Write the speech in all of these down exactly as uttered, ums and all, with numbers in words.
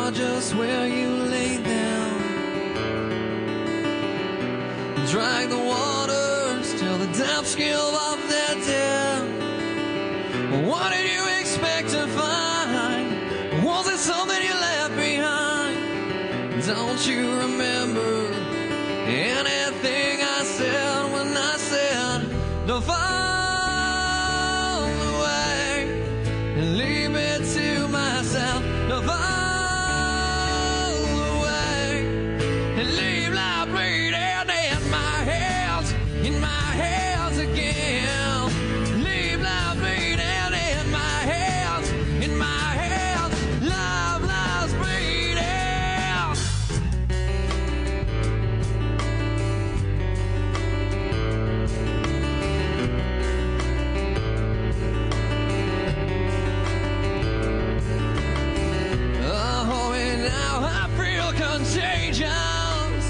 saw just where you lay down. Drag the waters till the depths give up their dam. What did you expect to find? Was it something you left behind? Don't you remember anything I said when I said don't fall away and leave me to myself? Don't fall away and leave life bleeding in my hands, in my hands again. Leave life bleeding in my hands, in my hands. Love lies bleeding. Oh, and now I feel contagious.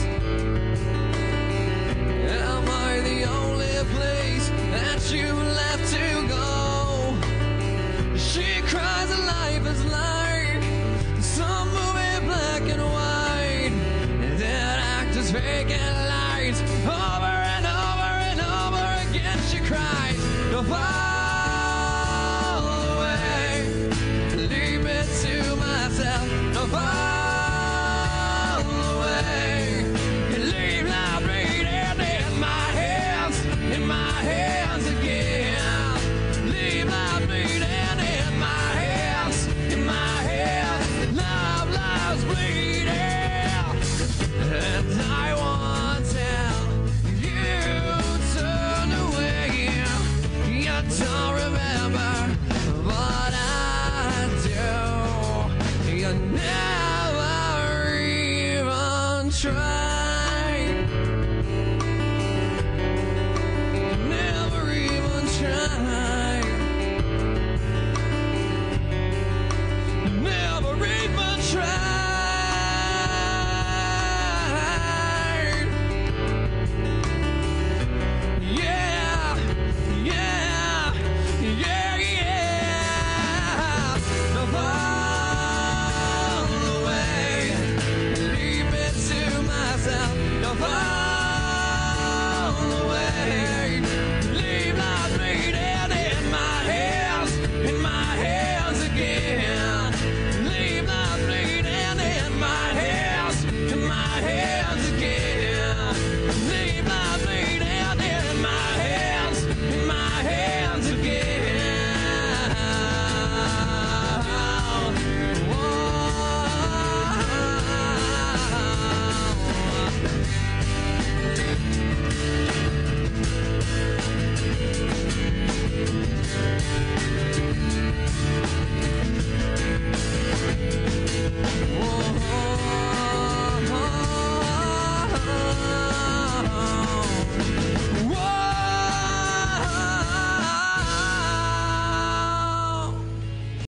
Am I the only place that you left to go? She cries that life is like some movie black and white, that actors faking lights over and over and over again. She cries, don't fall away, leave me to myself. Don't fall away, leave life bleeding in my hands, in my hands again. Leave life bleeding in my hands, in my hands. Love lies bleeding, and I wanted you turned away. You don't remember, but I do. You never even try.